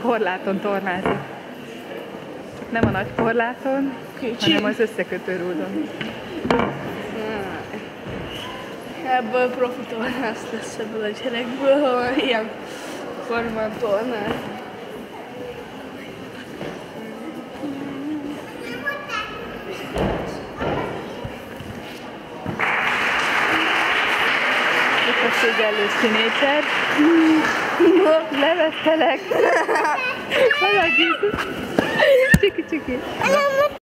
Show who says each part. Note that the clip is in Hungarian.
Speaker 1: korláton tornázik. Nem a nagy korláton, hanem az összekötő rúdon.
Speaker 2: Ebből profi tornász lesz ebből a gyerekből, ha ilyen formán tornál.
Speaker 1: Itt a szégyellős tínédzser. Levettelek. Csiki-csiki.